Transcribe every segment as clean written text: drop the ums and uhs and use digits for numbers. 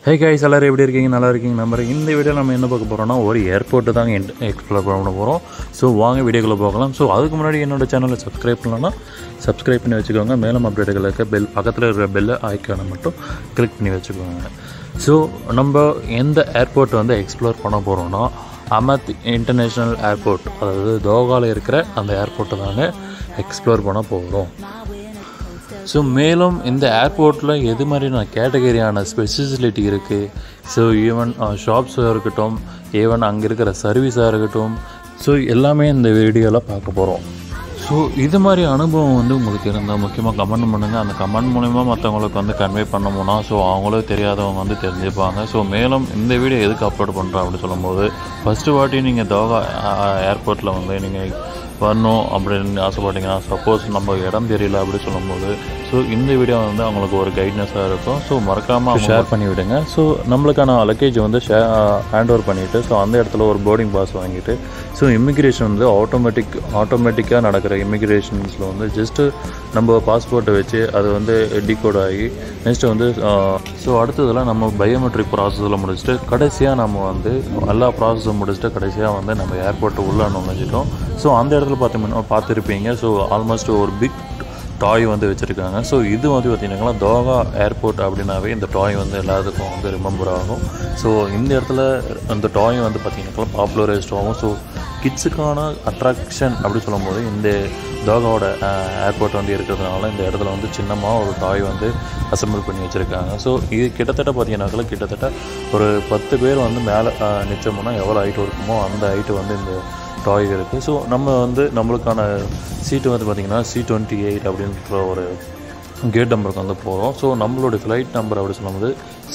Hey guys, எல்லாரும் எப்படி இருக்கீங்க? நல்லா இருக்கீங்க நம்புறேன். இந்த வீடியோ நம்ம என்ன பார்க்க போறோம்னா ஒரு ஏர்போர்ட் தான் எக்ஸ்ப்ளோர் பண்ண போறோம். சோ வாங்க வீடியோக்குள்ள போகலாம். சோ அதுக்கு முன்னாடி என்னோட சேனலை சப்ஸ்கிரைப் பண்ணலனா சப்ஸ்கிரைப் பண்ணி வச்சுக்கோங்க. மேலும் அப்டேட்டுகளுக்கு பெல் பக்கத்துல இருக்கிற பெல் ஐகானை மட்டும் கிளிக் பண்ணி வச்சுக்கோங்க. சோ நம்ம எந்த ஏர்போர்ட் வந்து எக்ஸ்ப்ளோர் பண்ண போறோம்னா ஹமத் இன்டர்நேஷனல் ஏர்போர்ட், அதாவது தோஹால இருக்கிற அந்த ஏர்போர்ட்டை தாங்க எக்ஸ்ப்ளோர் பண்ண போகிறோம். ஸோ மேலும் இந்த ஏர்போர்ட்டில் எது மாதிரியான கேட்டகரியான ஸ்பெசிலிட்டி இருக்குது. ஸோ ஈவன் ஷாப்ஸாக இருக்கட்டும், ஈவன் அங்கே இருக்கிற சர்வீஸாக இருக்கட்டும், ஸோ எல்லாமே இந்த வீடியோவில் பார்க்க போகிறோம். ஸோ இது மாதிரி அனுபவம் வந்து உங்களுக்கு இருந்தால் முக்கியமாக கமெண்ட் பண்ணுங்கள். அந்த கமெண்ட் மூலிமா மற்றவங்களுக்கு வந்து கன்வே பண்ணோம்னா ஸோ அவங்களும் தெரியாதவங்க வந்து தெரிஞ்சுப்பாங்க. ஸோ மேலும் இந்த வீடியோ எதுக்கு அப்லோட் பண்ணுறோம் அப்படின்னு சொல்லும்போது, ஃபஸ்ட்டு வாட்டி நீங்கள் தோஹா ஏர்போர்ட்டில் வந்து நீங்கள் வரணும் அப்படின்னு ஆசைப்பட்டீங்கன்னா, சப்போஸ் நம்ம இடம் தெரியல அப்படி சொல்லும்போது ஸோ இந்த வீடியோ வந்து அவங்களுக்கு ஒரு கைட்னஸாக இருக்கும். ஸோ மறக்காமல் ஷேர் பண்ணி விடுங்க. ஸோ நம்மளுக்கான லக்கேஜ் வந்து ஹேண்ட் ஓவர் பண்ணிவிட்டு ஸோ அந்த இடத்துல ஒரு போர்டிங் பாஸ் வாங்கிட்டு ஸோ இமிக்ரேஷன் வந்து ஆட்டோமேட்டிக்காக நடக்கிற இமிக்ரேஷன்ஸில் வந்து ஜஸ்ட்டு நம்ம பாஸ்போர்ட்டை வச்சு அது வந்து டிகோட் ஆகி நெக்ஸ்ட்டு வந்து ஸோ அடுத்ததெல்லாம் நம்ம பயோமெட்ரிக் ப்ராசஸில் முடிச்சுட்டு கடைசியாக நம்ம வந்து எல்லா ப்ராசஸும் முடிச்சுட்டு கடைசியாக வந்து நம்ம ஏர்போர்ட்டு உள்ளே நுழைஞ்சிட்டோம். ஸோ அந்த இடத்துல பார்த்துருப்பீங்க. ஸோ ஆல்மோஸ்ட் ஒரு பிக் டாய் வந்து வச்சுருக்காங்க. ஸோ இது வந்து பார்த்திங்கன்னா தோஹா ஏர்போர்ட் அப்படின்னாவே இந்த டாய் வந்து எல்லாத்துக்கும் வந்து ரிமெம்பர் ஆகும். ஸோ இந்த இடத்துல அந்த டாய் வந்து பார்த்திங்கனாக்கா பாப்புலரைஸ்ட் ஆகும். ஸோ கிட்ஸுக்கான அட்ராக்ஷன் அப்படி சொல்லும்போது இந்த தோஹாவோட ஏர்போர்ட் வந்து இருக்கிறதுனால இந்த இடத்துல வந்து சின்னமாக ஒரு டாய் வந்து அசம்பிள் பண்ணி வச்சுருக்காங்க. ஸோ இது கிட்டத்தட்ட பார்த்திங்கனாக்கா கிட்டத்தட்ட ஒரு 10 பேர் வந்து மேலே நிச்சயம்னா எவ்வளோ ஹைட் இருக்குமோ அந்த ஹைட்டு வந்து இந்த டாய் இருக்குது. ஸோ நம்ம வந்து நம்மளுக்கான சீட்டு வந்து பார்த்திங்கன்னா C28 அப்படின்ற ஒரு கேட் நம்பருக்கு வந்து போகிறோம். ஸோ நம்மளுடைய ஃப்ளைட் நம்பர் அப்படி சொல்லும்போது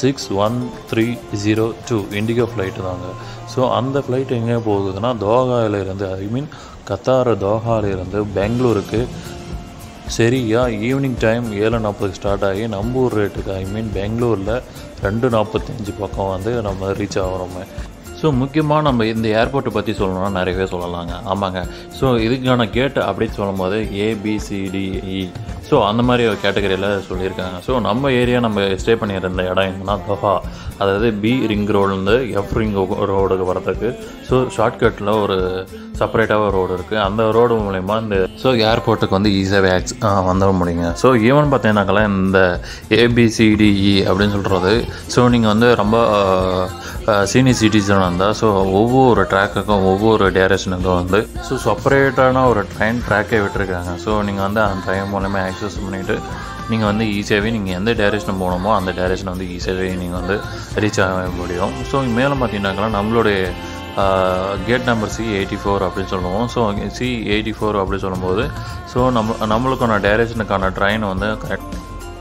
61302 இண்டிகோ ஃப்ளைட்டு தாங்க. ஸோ அந்த ஃப்ளைட் எங்கே போகுதுன்னா தோஹாவிலேருந்து, ஐ மீன் கத்தார் தோஹாவிலேருந்து பெங்களூருக்கு சரியா ஈவினிங் டைம் 7:40 ஸ்டார்ட் ஆகி நம்ம ஊர் ரேட்டுக்கு, ஐ மீன் பெங்களூரில் 2:45 பக்கம் வந்து நம்ம ரீச் ஆகிறோமே. ஸோ முக்கியமாக நம்ம இந்த ஏர்போர்ட்டை பற்றி சொல்லணும்னா நிறையவே சொல்லலாங்க. ஆமாங்க. ஸோ இதுக்கான கேட் அப்படின்னு சொல்லும்போது ABCDE ஸோ அந்த மாதிரி ஒரு கேட்டகரியில் சொல்லியிருக்காங்க. ஸோ நம்ம ஏரியா நம்ம ஸ்டே பண்ணியிருந்த இடம் எங்கன்னா தோஹா, அதாவது B ரிங் ரோடுலேருந்து F ரிங் ரோடுக்கு வரதுக்கு ஸோ ஷார்ட்கட்டில் ஒரு செப்பரேட்டாக ஒரு ரோடு இருக்குது. அந்த ரோடு மூலயமா இந்த ஸோ ஏர்போர்ட்டுக்கு வந்து ஈஸியாகவே வந்துட முடியுங்க. ஸோ ஈவன் பார்த்தீங்கன்னாக்கா இந்த ABCDE அப்படின்னு சொல்கிறது ஸோ நீங்கள் வந்து ரொம்ப சீனியர் சிட்டிசன் இருந்தால் ஸோ ஒவ்வொரு ட்ராக்குக்கும் ஒவ்வொரு டைரக்ஷனுக்கும் வந்து ஸோ செப்பரேட்டான ஒரு ட்ரெயின் ட்ராக்கே விட்டுருக்காங்க. ஸோ நீங்கள் வந்து அந்த ட்ரெயின் மூலமா ஆக்சஸ் பண்ணிவிட்டு நீங்கள் வந்து ஈஸியாகவே நீங்கள் எந்த டைரக்ஷன் போகணுமோ அந்த டைரக்ஷனை வந்து ஈஸியாகவே நீங்கள் வந்து ரீச் ஆக முடியும். ஸோ மேலே பார்த்தீங்கன்னாக்கா நம்மளுடைய கேட் நம்பர் C84 அப்படின்னு சொல்லுவோம். ஸோ C84 அப்படின்னு சொல்லும்போது ஸோ நம்மளுக்கான டைரக்ஷனுக்கான ட்ரெயின் வந்து கரெக்ட்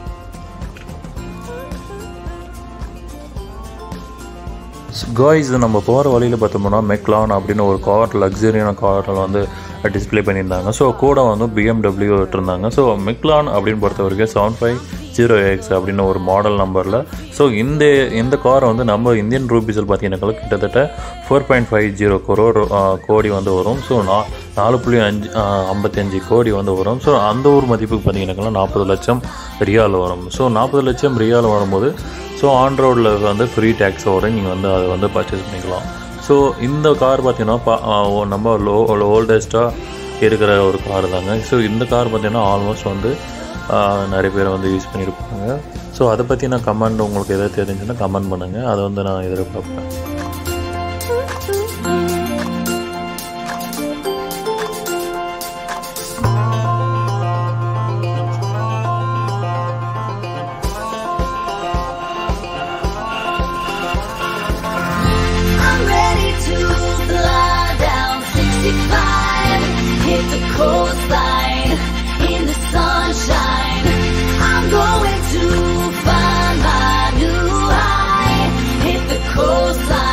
காய்ஸ். நம்ம போகிற வழியில் பார்த்தோம்னா மெக்லான் அப்படின்னு ஒரு கார், லக்ஸரியான காரில் வந்து டிஸ்பிளே பண்ணியிருந்தாங்க. ஸோ கூட வந்து BMW விட்டுருந்தாங்க. ஸோ மெக்லான் அப்படின்னு பொறுத்த வரைக்கும் 7508X அப்படின்னு ஒரு மாடல் நம்பரில் ஸோ இந்த காரை வந்து நம்ம இந்தியன் ரூபீஸில் பார்த்தீங்கன்னாக்கா கிட்டத்தட்ட 4.50 கோடி வந்து வரும். ஸோ 4.55 கோடி வந்து வரும். ஸோ அந்த ஒரு மதிப்புக்கு பார்த்தீங்கன்னாக்கா 40 லட்சம் ரியால் வரும். ஸோ 40 லட்சம் ரியால் வரும்போது ஸோ ஆன் ரோடில் வந்து ஃப்ரீ டேக்ஸ் வரும். நீங்கள் வந்து அதை வந்து பர்ச்சேஸ் பண்ணிக்கலாம். ஸோ இந்த கார் பார்த்தீங்கன்னா நம்ம ஓல்டஸ்ட்டாக இருக்கிற ஒரு கார் தாங்க. ஸோ இந்த கார் பார்த்தீங்கன்னா ஆல்மோஸ்ட் வந்து நிறைய பேர் வந்து யூஸ் பண்ணியிருப்பாங்க. ஸோ அதை பற்றி நான் கமெண்ட் உங்களுக்கு எதாவது தெரிஞ்சுன்னா கமெண்ட் பண்ணுங்கள். அதை வந்து நான் எதிர்பார்ப்பேன். Going to find my new high, hit the coastline.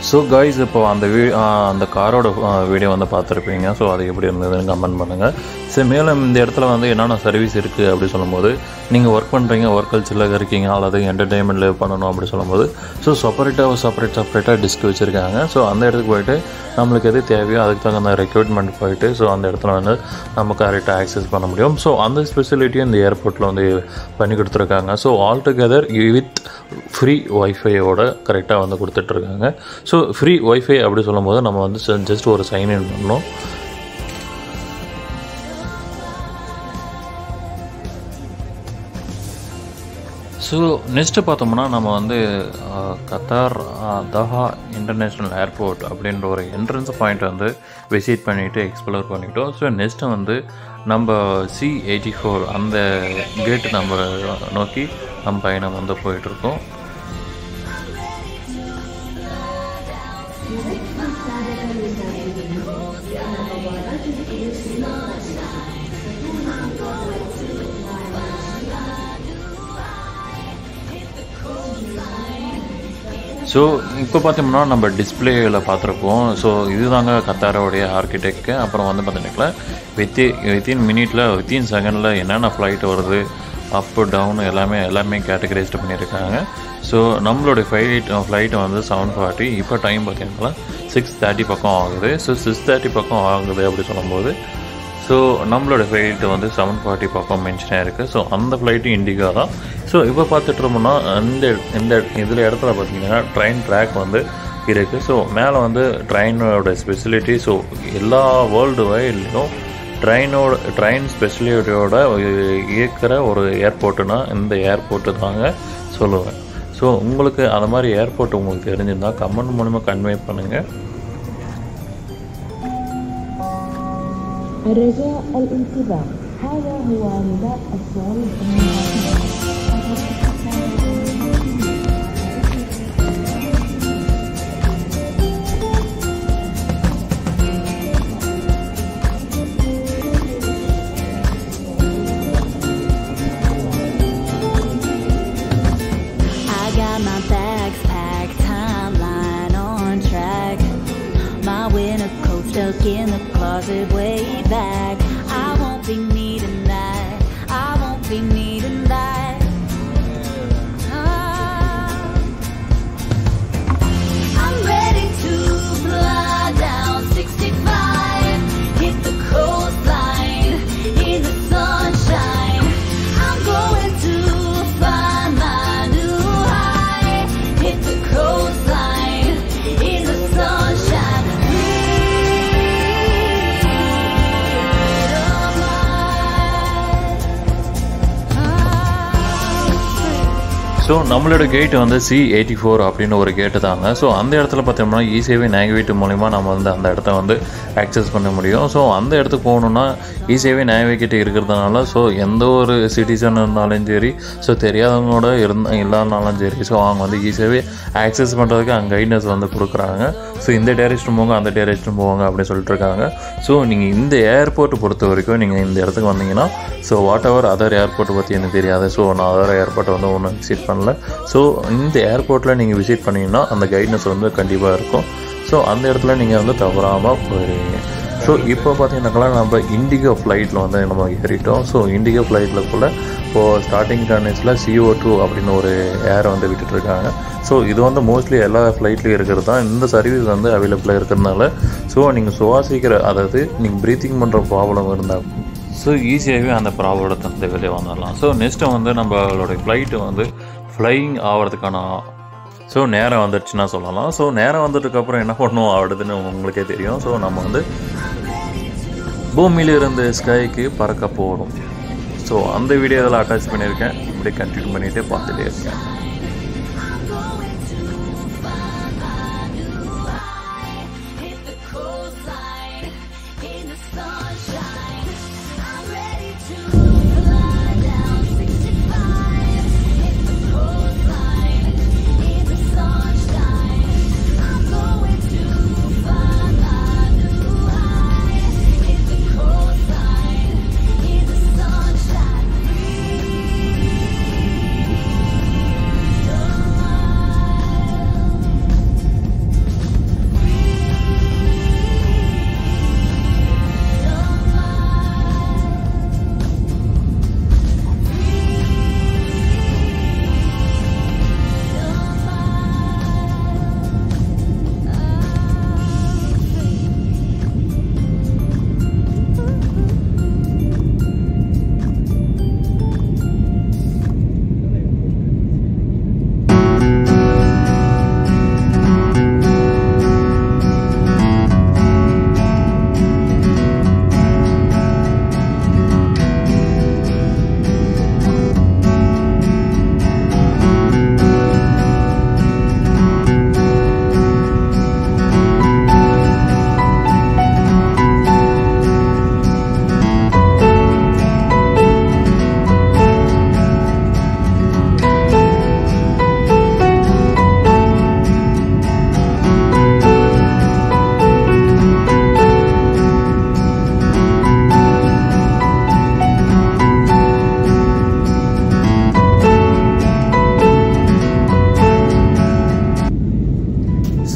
So guys இப்போ அந்த காரோட வீடியோ வந்து பார்த்துருப்பீங்க. ஸோ அது எப்படி இருந்ததுன்னு கமெண்ட் பண்ணுங்கள். ஸோ மேலும் இந்த இடத்துல வந்து என்னென்ன சர்வீஸ் இருக்குது அப்படி சொல்லும்போது, நீங்கள் ஒர்க் பண்ணுறீங்க, ஒர்க் கல்ச்சரில் இருக்கீங்க, அல்லது என்டர்டெயின்மெண்ட் லிவ் பண்ணணும் அப்படி சொல்லும்போது, ஸோ செப்பரேட்டாக டிஸ்க் வச்சுருக்காங்க. ஸோ அந்த இடத்துக்கு போய்ட்டு நம்மளுக்கு எது தேவையோ அதுக்கு தகுந்த ரெக்ரூட்மெண்ட் போயிட்டு ஸோ அந்த இடத்துல வந்து நம்ம கரெக்டாக ஆக்சஸ் பண்ண முடியும். ஸோ அந்த ஸ்பெசிலிட்டியும் இந்த ஏர்போர்ட்டில் வந்து பண்ணி கொடுத்துருக்காங்க. So all together with free ஒய்ஃபையோட கரெக்டாக வந்து கொடுத்துட்ருக்காங்க. ஸோ ஃப்ரீ ஒய்ஃபை அப்படி சொல்லும்போது நம்ம வந்து ஜஸ்ட் ஒரு சைன்இன் பண்ணணும். ஸோ நெக்ஸ்ட்டு பார்த்தோம்னா நம்ம வந்து கத்தார் தஹா இன்டர்நேஷ்னல் ஏர்போர்ட் அப்படின்ற ஒரு என்ட்ரன்ஸ் பாயிண்ட் வந்து விசிட் பண்ணிவிட்டு எக்ஸ்ப்ளோர் பண்ணிட்டோம். ஸோ நெக்ஸ்ட்டு வந்து நம்ம C84 அந்த கேட்டு நம்ம நோக்கி நம்ம பயணம் வந்து போயிட்டுருக்கோம். ஸோ இப்போ பார்த்தோம்னா நம்ம டிஸ்பிளேயில் பார்த்துருப்போம். ஸோ இதுதாங்க கத்தாரோடைய ஆர்கிடெக்ட். அப்புறம் வந்து பார்த்தீங்கன்னா வித்தின் மினிட்டில் வித்தின் செகண்டில் என்னென்ன ஃப்ளைட் வருது, அப்பு டவுன் எல்லாமே கேட்டகரைஸ்டு பண்ணியிருக்காங்க. ஸோ நம்மளோட ஃப்ளைட்டு வந்து 7:40. இப்போ டைம் பார்த்தீங்கன்னா 6:30 பக்கம் ஆகுது. ஸோ 6:30 பக்கம் ஆகுது அப்படி சொல்லும்போது ஸோ நம்மளோட ஃப்ளைட்டு வந்து 7:40 பக்கம் மென்ஷன் ஆகிருக்கு. ஸோ அந்த ஃப்ளைட்டு இண்டிகோ தான். ஸோ இப்போ பார்த்துட்டோம்னா இதில் இடத்துல பார்த்தீங்கன்னா ட்ரெயின் ட்ராக் வந்து இருக்குது. ஸோ மேலே வந்து ட்ரெயினோட ஸ்பெசிலிட்டி, ஸோ எல்லா வேர்ல்டு வைட்லேயும் ட்ரெயின் ஸ்பெசிலிட்டியோட இருக்கிற ஒரு ஏர்போர்ட்டுனா இந்த ஏர்போர்ட்டு தாங்க சொல்லுவேன். ஸோ உங்களுக்கு அந்த மாதிரி ஏர்போர்ட் உங்களுக்கு தெரிஞ்சிருந்தால் கமெண்ட் மூலமாக கன்வே பண்ணுங்கள். الرجاء الانتباه، هذا هو نداء الصعود I got my bags packed, timeline on track. My winter coat stuck in the closet way back. I won't be needing that. I won't be needing that. I'm ready to fly down 65, hit the coastline in the sunshine. I'm going to find my new high, hit the coastline in the sunshine. So நம்மளோட gate வந்து C84 அப்படின்னு ஒரு கேட்டு தாங்க. So அந்த இடத்துல பார்த்தோம்னா இ-சேவை navigate மூலிமா நம்ம வந்து அந்த இடத்த வந்து ஆக்சஸ் பண்ண முடியும். ஸோ அந்த இடத்துக்கு போகணுன்னா இ-சேவை நேவிகேட் இருக்கிறதுனால ஸோ எந்த ஒரு சிட்டிசன் இருந்தாலும் சரி, ஸோ தெரியாதவங்களோட இல்லாதனாலும் சரி, ஸோ அவங்க வந்து இ-சேவை ஆக்சஸ் பண்ணுறதுக்கு அங்கே கைட்னஸ் வந்து கொடுக்குறாங்க. ஸோ இந்த டைரெக்ஷன் போங்க, அந்த டைரெக்ஷன் போவாங்க அப்படின்னு சொல்லிட்டு இருக்காங்க. ஸோ நீங்கள் இந்த ஏர்போர்ட்டை பொறுத்த வரைக்கும் நீங்கள் இந்த இடத்துக்கு வந்தீங்கன்னா ஸோ வாட் எவர் அதர் ஏர்போர்ட்டை பற்றி எனக்கு தெரியாது. ஸோ நான் அதர் ஏர்போர்ட்டை வந்து ஒன்றும் விசிட் பண்ணல. ஸோ இந்த ஏர்போர்ட்டில் நீங்கள் விசிட் பண்ணிங்கன்னா அந்த கைட்னஸ் வந்து கண்டிப்பாக இருக்கும். ஸோ அந்த இடத்துல நீங்கள் வந்து தவறாமல் போயிடுவீங்க. ஸோ இப்போ பார்த்தீங்கன்னாக்கா நம்ம இண்டிகோ ஃப்ளைட்டில் வந்து நம்ம ஏறிட்டோம். ஸோ இண்டிகோ ஃப்ளைட்டில் கூட இப்போது ஸ்டார்டிங் டர்னேஜில் CO2 அப்படின்னு ஒரு ஏரை வந்து விட்டுட்ருக்காங்க. ஸோ இது வந்து மோஸ்ட்லி எல்லா ஃப்ளைட்லேயும் இருக்கிறது தான். இந்த சர்வீஸ் வந்து அவைலபிளாக இருக்கிறதுனால ஸோ நீங்கள் சுவாசிக்கிற, அதாவது நீங்கள் ப்ரீத்திங் பண்ணுற ப்ராப்ளம் இருந்தால் ஸோ ஈஸியாகவே அந்த ப்ராப்ளத்தை வந்து வெளியே வந்துடலாம். ஸோ நெக்ஸ்ட்டு வந்து நம்மளோட ஃப்ளைட்டு வந்து ஃப்ளையிங் ஆகிறதுக்கான ஸோ நேரம் வந்துடுச்சுன்னா சொல்லலாம். ஸோ நேரம் வந்ததுக்கப்புறம் என்ன பண்ணணும் ஆகுதுன்னு உங்களுக்கே தெரியும். ஸோ நம்ம வந்து பூமியிலிருந்து ஸ்கைக்கு பறக்க போகிறோம். ஸோ அந்த வீடியோ இதில் அட்டாச் பண்ணியிருக்கேன். இப்படி கண்டினியூ பண்ணிகிட்டே பார்த்துட்டே இருக்கேன்.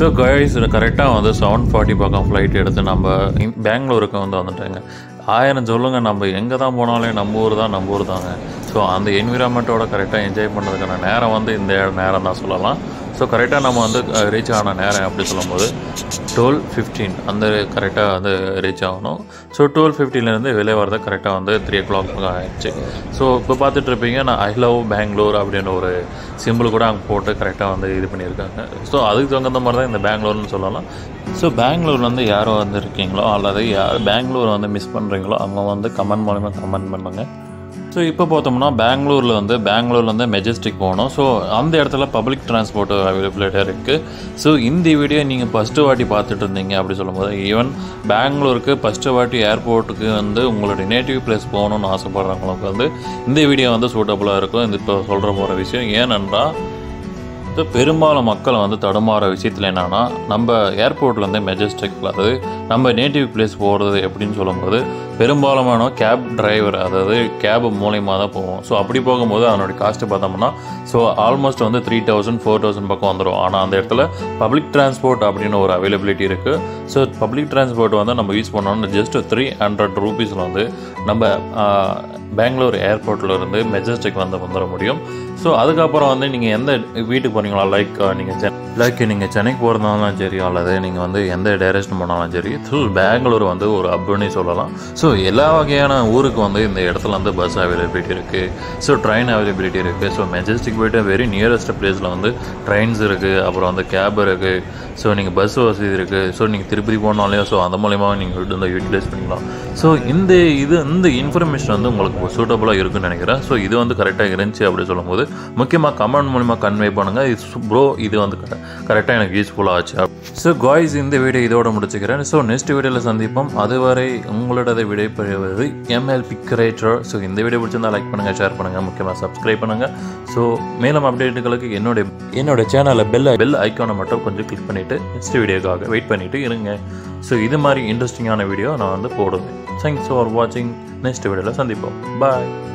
ஸோ கைஸ் கரெக்டாக வந்து 7:40 பக்கம் ஃப்ளைட் எடுத்து நம்ம பெங்களூருக்கு வந்து வந்துட்டாங்க. 1000 சொல்லுங்கள், நம்ம எங்கே தான் போனாலே நம்ம ஊர் தாங்க. ஸோ அந்த என்விரான்மெண்ட்டோட கரெக்டாக என்ஜாய் பண்ணுறதுக்கான நேரம் வந்து இந்த நேரம் தான் சொல்லலாம். ஸோ கரெக்டாக நம்ம வந்து ரீச் ஆன நேரம் அப்படி சொல்லும்போது 12:15 அந்த கரெக்டாக வந்து ரீச் ஆகணும். ஸோ 12:15 வெளியே வரது கரெக்டாக வந்து 3 o'clock ஆகிடுச்சு. ஸோ இப்போ பார்த்துட்டு இருப்பீங்க, நான் ஐ லவ் பெங்களூர் அப்படின்ற ஒரு சிம்பிள் கூட அங்கே போட்டு கரெக்டாக வந்து இது பண்ணியிருக்காங்க. ஸோ அதுக்கு தகுந்த மாதிரி தான் இந்த பெங்களூர்னு சொல்லலாம். ஸோ பெங்களூர் வந்து யாரும் வந்து இருக்கீங்களோ அல்லது யார் பெங்களூர் வந்து மிஸ் பண்ணுறீங்களோ அவங்க வந்து கமெண்ட் மூலமாக கமெண்ட் பண்ணுங்கள். ஸோ இப்போ பார்த்தோம்னா பெங்களூர்லேருந்து மெஜஸ்டிக் போகணும். ஸோ அந்த இடத்துல பப்ளிக் டிரான்ஸ்போர்ட் அவைலபிலிட்டியாக இருக்குது. ஸோ இந்த வீடியோ நீங்கள் ஃபஸ்ட்டு வாட்டி பார்த்துட்டு இருந்தீங்க அப்படி சொல்லும்போது ஈவன் பெங்களூருக்கு ஃபஸ்ட்டு வாட்டி ஏர்போர்ட்டுக்கு வந்து உங்களுடைய நேட்டிவ் பிளேஸ் போகணுன்னு ஆசைப்படுறவங்களுக்கு வந்து இந்த வீடியோ வந்து சூட்டபுளாக இருக்கும். இந்த இப்போ சொல்கிற போகிற விஷயம் ஏனென்றால் ஸோ பெரும்பாலும் மக்கள் வந்து தடுமாற விஷயத்தில் என்னென்னா, நம்ம ஏர்போர்ட்லேருந்து மெஜஸ்டிக்கில் அதாவது நம்ம நேட்டிவ் பிளேஸ் போகிறது எப்படின்னு சொல்லும்போது பெரும்பாலுமான கேப் டிரைவர் அதாவது கேப் மூலயமா தான் போவோம். ஸோ அப்படி போகும்போது அதனுடைய காஸ்ட்டு பார்த்தோம்னா ஸோ ஆல்மோஸ்ட் வந்து 3,000 4,000 பக்கம் வந்துடும். ஆனால் அந்த இடத்துல பப்ளிக் டிரான்ஸ்போர்ட் அப்படின்னு ஒரு அவைலபிலிட்டி இருக்குது. ஸோ பப்ளிக் டிரான்ஸ்போர்ட் வந்து நம்ம யூஸ் பண்ணோம்னா ஜஸ்ட் 300 ரூபீஸில் வந்து நம்ம பெங்களூர் ஏர்போர்ட்லேருந்து மெஜஸ்டிக் வந்துட முடியும். ஸோ அதுக்கப்புறம் வந்து நீங்கள் எந்த வீட்டுக்கு போகிறீங்களா, நீங்கள் சென்னைக்கு போகிறதாலும் சரி அல்லது நீங்கள் வந்து எந்த டைரக்ஷன் போனாலும் சரி, ஸோ பெங்களூர் வந்து ஒரு ஹப்னு சொல்லலாம். ஸோ எல்லா வகையான ஊருக்கு வந்து இந்த இடத்துல வந்து பஸ் அவைலபிலிட்டி இருக்குது. ஸோ ட்ரெயின் அவைலபிலிட்டி இருக்குது. ஸோ மெஜஸ்டிக் போய்ட்டு வெரி நியரஸ்ட் பிளேஸில் வந்து ட்ரெயின்ஸ் இருக்குது, அப்புறம் வந்து கேப் இருக்குது. ஸோ நீங்கள் பஸ் வசதி இருக்குது. ஸோ நீங்கள் திருப்பதி போனாலே ஸோ அந்த மூலயமா நீங்கள் வந்து யூட்டிலைஸ் பண்ணிக்கலாம். ஸோ இந்த இன்ஃபர்மேஷன் வந்து உங்களுக்கு சூட்டபுளாக இருக்குன்னு நினைக்கிறேன். ஸோ இது வந்து கரெக்டாக இருந்துச்சு அப்படி சொல்லும்போது முக்கியமாக கமெண்ட் மூலிமா கன்வே பண்ணுங்கள். ப்ரோ இது வந்து கரெக்டாக எனக்கு யூஸ்ஃபுல்லாக ஆச்சு. ஸோ காய்ஸ் இந்த வீடியோ இதோட முடிச்சுக்கிறேன். ஸோ நெக்ஸ்ட் வீடியோவில் சந்திப்போம். அதுவரை உங்களோட விடைபெறுவது MLP கிரியேட்டர். ஸோ இந்த வீடியோ பிடிச்சிருந்தால் லைக் பண்ணுங்கள், ஷேர் பண்ணுங்கள், முக்கியமாக சப்ஸ்கிரைப் பண்ணுங்கள். ஸோ மேலும் அப்டேட்டுகளுக்கு என்னோட சேனலில் பெல் ஐக்கானை மட்டும் கொஞ்சம் கிளிக் பண்ணிவிட்டு நெக்ஸ்ட் வீடியோக்காக வெயிட் பண்ணிவிட்டு இருங்க. ஸோ இது மாதிரி இன்ட்ரெஸ்டிங்கான வீடியோ நான் வந்து போடுவேன். தேங்க்ஸ் ஃபார் வாட்சிங். நெக்ஸ்ட் வீடியோவில் சந்திப்போம். பாய்.